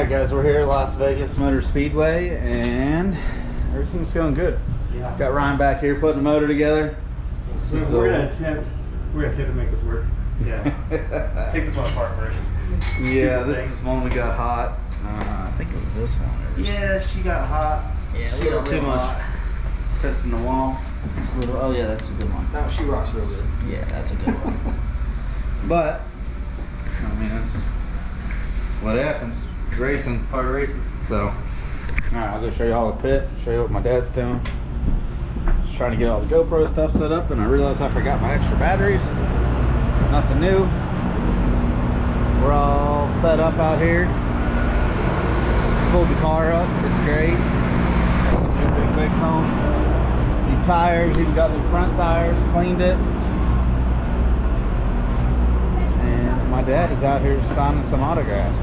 Alright guys, we're here at Las Vegas Motor Speedway and everything's going good. Yeah. Got Ryan back here putting the motor together. We're gonna attempt to make this work. Yeah. Take this one apart first. Yeah, this is one we got hot. I think it was this one. Yeah, she got hot. Yeah, she got too much hot. pissing the wall. It's a little, oh yeah, that's a good one. No, she rocks real good. Yeah, that's a good one. But, I mean, that's what happens. It's racing. Part of racing. So, alright, I'll go show you all the pit, show you what my dad's doing. Just trying to get all the GoPro stuff set up, and I realized I forgot my extra batteries. Nothing new. We're all set up out here. Pulled the car up, it's great. New big cone. New tires, even got new front tires, cleaned it. And my dad is out here signing some autographs.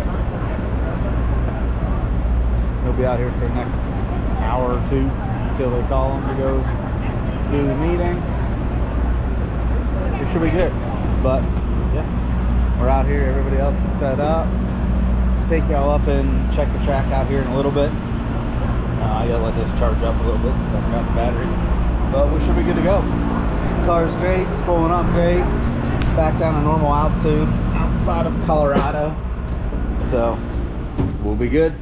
He'll be out here for the next hour or two until they call him to go do the meeting. It should be good. But yeah, we're out here, everybody else is set up. Take y'all up and check the track out here in a little bit. I gotta let this charge up a little bit since I forgot the battery. But we should be good to go. The car's great, it's pulling up great. Back down to normal altitude outside of Colorado. So we'll be good.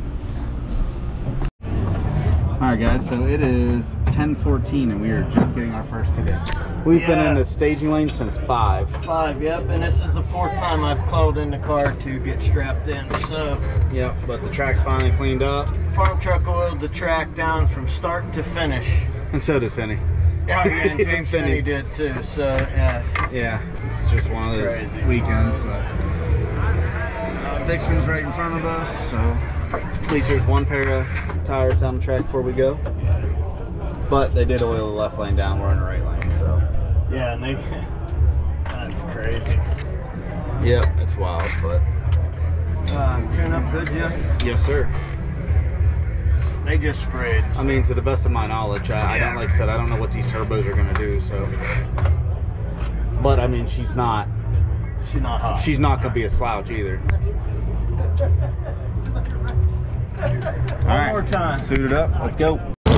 Alright guys, so it is 10:14 and we are just getting our first hit in. We've been in the staging lane since 5. 5, yep, and this is the 4th time I've crawled in the car to get strapped in, so. Yep, but the track's finally cleaned up. Farm truck oiled the track down from start to finish. And so did Finney. Oh yeah, and James Finney did too, so yeah. Yeah, it's just one of those Crazy. weekends, but Dixon's right in front of us, so at least there's one pair of tires down the track before we go. But they did oil the left lane down, we're in the right lane, so. Yeah, and they, that's crazy. Yep, it's wild, but. Tune up good, Jeff? Yes, sir. They just sprayed. So. I mean, to the best of my knowledge, I don't, like I said, I don't know what these turbos are gonna do, so. But I mean, she's not hot. She's not gonna be a slouch either. One more time. Suit it up, let's go.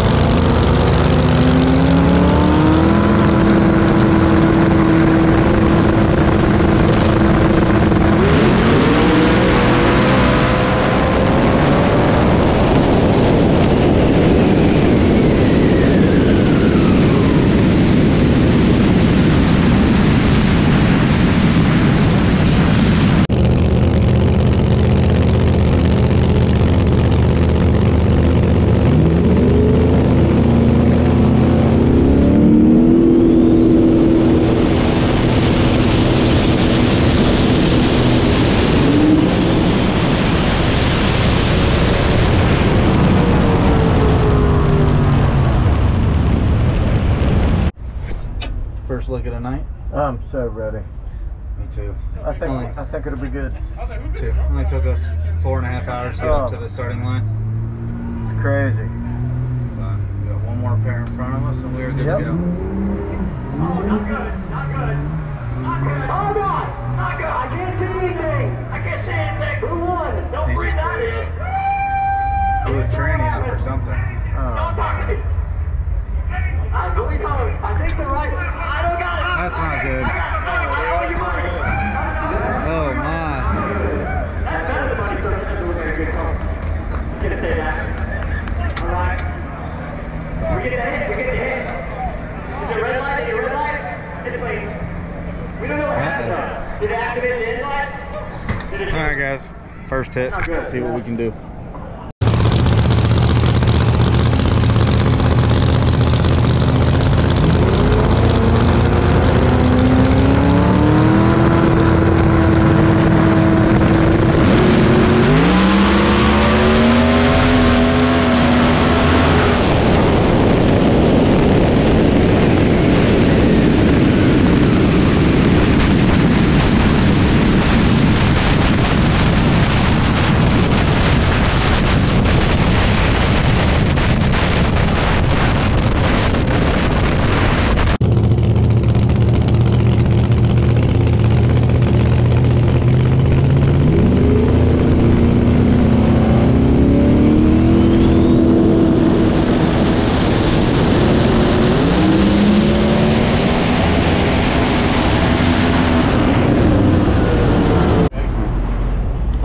First look at the night. I'm so ready. Me too. I think it'll be good. Too. Only took us 4.5 hours to get up to the starting line. It's crazy. But we got one more pair in front of us and we're good to go. Oh, not good. Not good. Not good. Hold on. Not good. I can't see anything. I can't see anything. Who won? Don't He breathe just out blew of it it. up. Blew a tranny up or something. Don't talk to me. I believe I think the right. I don't got it. That's not good. I owe you money. Oh my. That's better than money, so that's a very good call. I'm gonna say that. All right. We get the hit. We get the hit. Is it red light? Is it red light? It's clean. We don't know what happened though. Did it activate the inlet? Did it? All right, guys. First hit. Let's see what we can do.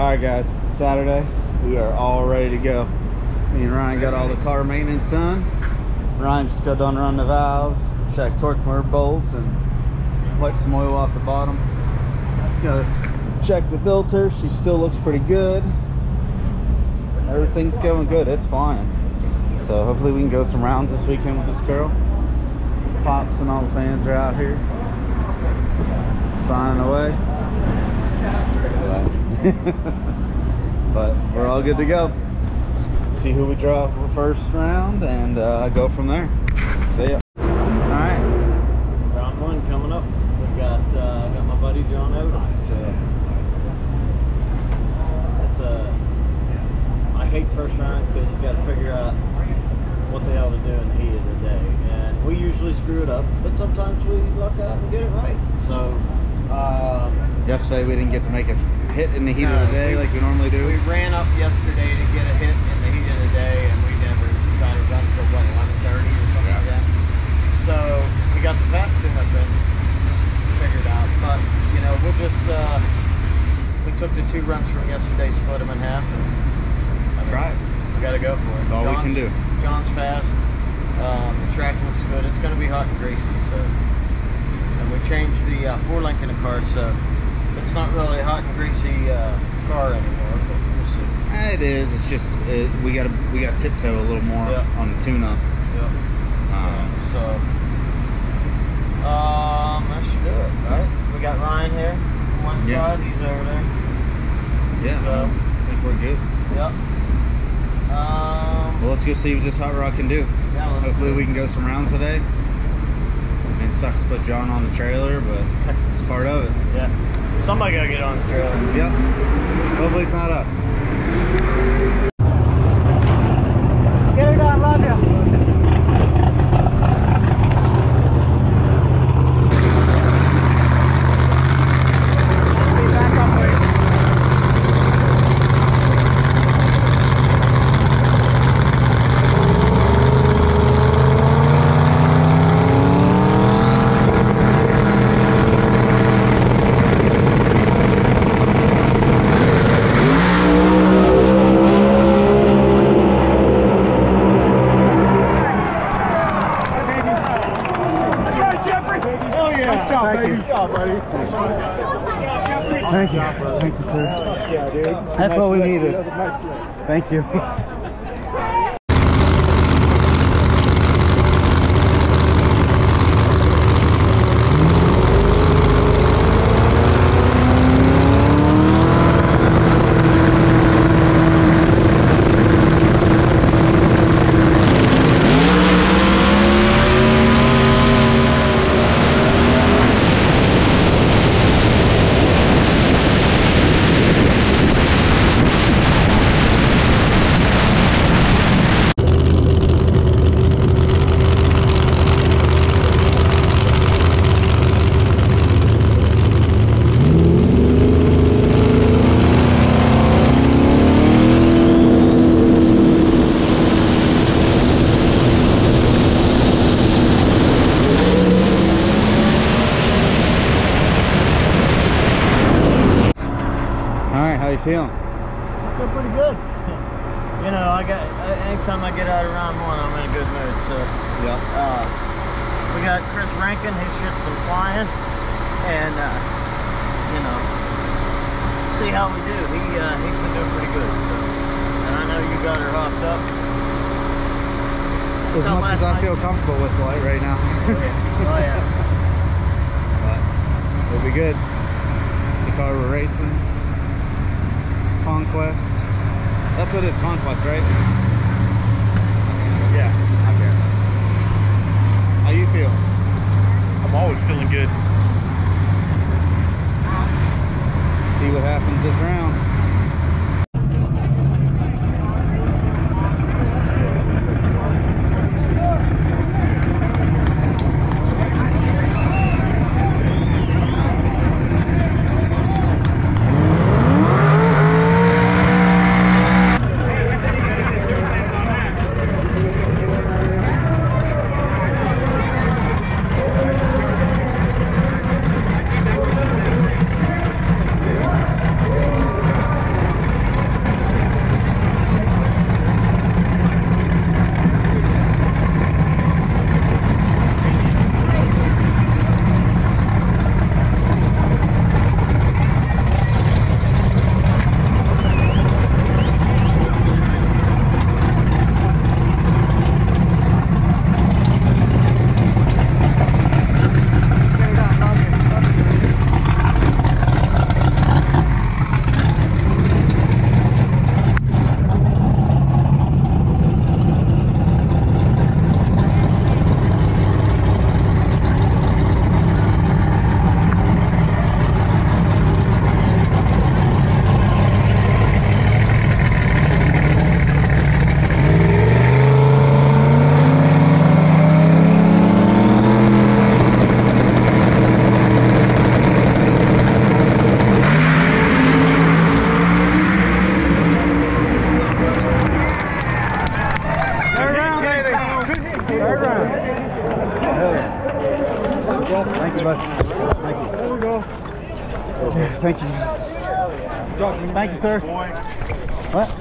Alright guys, Saturday, we are all ready to go. Me and Ryan got all the car maintenance done. Ryan just got done running the valves, check torque motor bolts, and wipe some oil off the bottom. Just gotta check the filter. She still looks pretty good. Everything's going good, it's fine. So hopefully we can go some rounds this weekend with this girl. Pops and all the fans are out here signing away. But we're all good to go. See who we draw for first round and go from there. See ya. Alright. Round one coming up. We got my buddy John Odom. So it's I hate first round because you got to figure out what the hell to do in the heat of the day, and we usually screw it up, but sometimes we luck out and get it right. So yesterday we didn't get to make a hit in the heat of the day like we normally do. We ran up yesterday to get a hit in the heat of the day, and we never got it done until what, 11:30 or something like that. So we got the fast tune-up in figured out, but you know, we'll just we took the 2 runs from yesterday, split them in half, and That's right. we got to go for it. That's all we can do. John's fast. The track looks good. It's going to be hot and greasy, so. And we changed the 4-link in the car, so it's not really a hot and greasy car anymore, but we'll see. It is. It's just we got to tiptoe a little more on the tune-up. Yep. So that should do it, right? We got Ryan here on one side. He's over there. Yeah. So I think we're good. yep. Well, let's go see what this hot rod can do. Yeah, Hopefully we can go some rounds today. I mean, it sucks to put John on the trailer, but it's part of it. Yeah. Somebody gotta get on the trailer. Yep. Hopefully it's not us. Get her done, love you. Back up, please. Thank you. Thank you, sir. Yeah, dude. That's what we needed. Thank you. How you feeling? I feel pretty good. You know, anytime I get out of round one, I'm in a good mood. So Yeah. we got Chris Rankin. His shit's been flying, and you know, see how we do. He's been doing pretty good. So, and I know you got her hopped up. As much as I feel comfortable with light right now. Oh yeah. But it'll be good. The car we're racing. Conquest. That's what it is, Conquest, right? Yeah. Okay. How you feel? I'm always feeling good. See what happens this round. Thank you. There we go. Okay, thank you. Thank you, sir. What?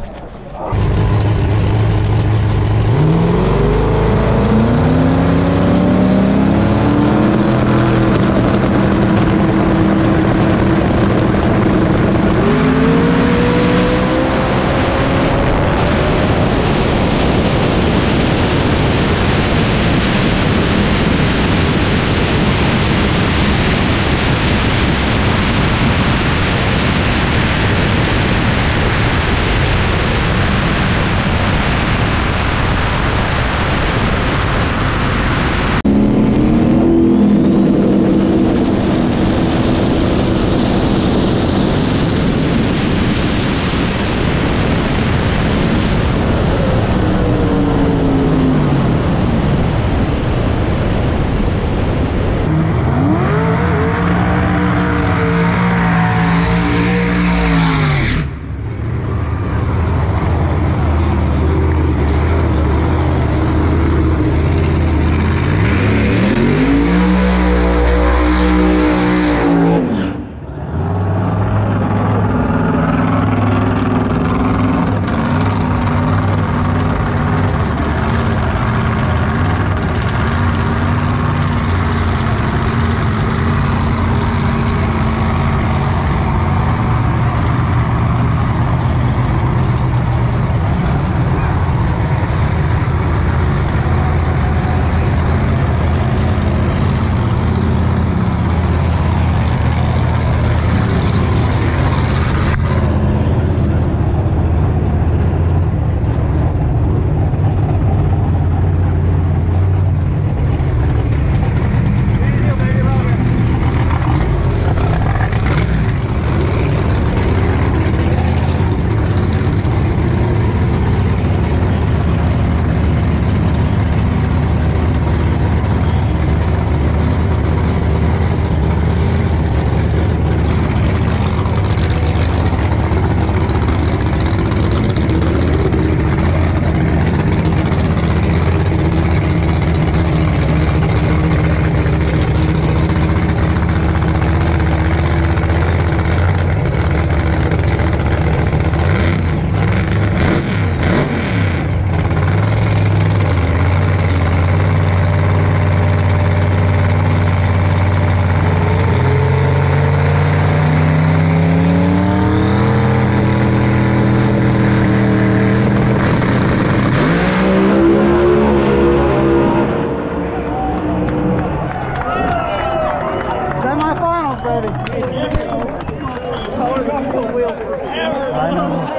I know.